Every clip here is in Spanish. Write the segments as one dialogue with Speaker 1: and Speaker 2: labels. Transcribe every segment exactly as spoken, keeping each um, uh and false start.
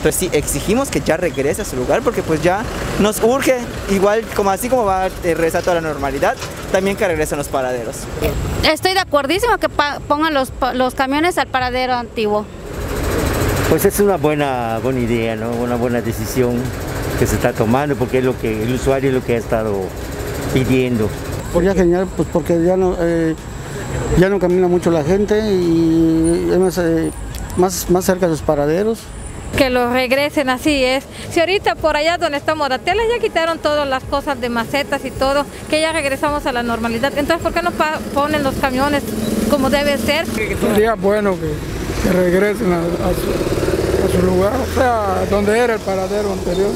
Speaker 1: Entonces sí, exigimos que ya regrese a su lugar porque pues ya nos urge, igual como así como va a regresar toda la normalidad, también que regresen los paraderos.
Speaker 2: Estoy de acuerdísimo que pongan los, los camiones al paradero antiguo.
Speaker 3: Pues es una buena, buena idea, ¿no? Una buena decisión que se está tomando porque es lo que el usuario es lo que ha estado pidiendo.
Speaker 4: Sería genial, pues porque ya no, eh, ya no camina mucho la gente y es más, eh, más, más cerca de los paraderos.
Speaker 5: Que los regresen, así es. Si ahorita por allá donde estamos de telas ya quitaron todas las cosas de macetas y todo, que ya regresamos a la normalidad. Entonces, ¿por qué no ponen los camiones como debe ser?
Speaker 6: Sería bueno que, que regresen a, a, su, a su lugar, o sea, donde era el paradero anterior.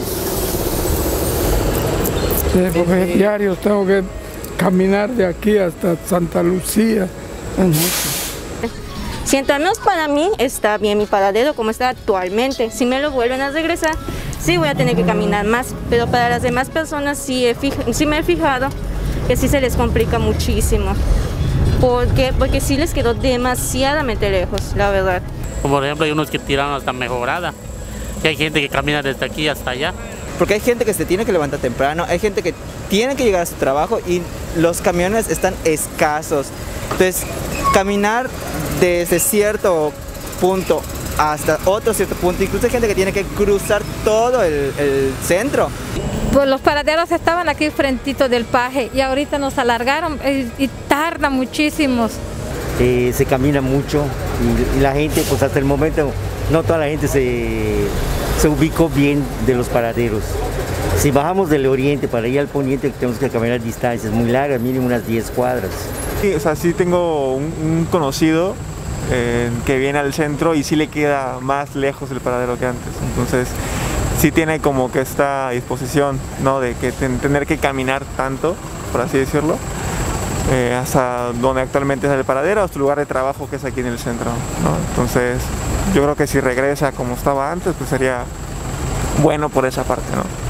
Speaker 6: Sí, porque diarios tengo que caminar de aquí hasta Santa Lucía. Es mucho.
Speaker 7: Si al menos para mí está bien mi paradero como está actualmente. Si me lo vuelven a regresar, sí voy a tener que caminar más, pero para las demás personas sí, he fij- sí me he fijado que sí se les complica muchísimo. ¿Por qué? Porque sí les quedó demasiadamente lejos, la verdad.
Speaker 8: Como por ejemplo hay unos que tiran hasta Mejorada, que hay gente que camina desde aquí hasta allá.
Speaker 1: Porque hay gente que se tiene que levantar temprano, hay gente que tiene que llegar a su trabajo y los camiones están escasos. Entonces, caminar desde cierto punto hasta otro cierto punto, incluso hay gente que tiene que cruzar todo el, el centro.
Speaker 5: Pues los paraderos estaban aquí frentito del Paje y ahorita nos alargaron y, y tarda muchísimos.
Speaker 3: Eh, se camina mucho y, y la gente, pues hasta el momento, no toda la gente se, se ubicó bien de los paraderos. Si bajamos del oriente para ir al poniente tenemos que caminar distancias muy largas, mínimo unas diez cuadras.
Speaker 9: Sí, o sea, sí tengo un, un conocido eh, que viene al centro y sí le queda más lejos el paradero que antes. Entonces sí tiene como que esta disposición, ¿no? De que ten, tener que caminar tanto, por así decirlo, eh, hasta donde actualmente es el paradero, hasta su lugar de trabajo que es aquí en el centro, ¿no? Entonces yo creo que si regresa como estaba antes, pues sería bueno por esa parte, ¿no?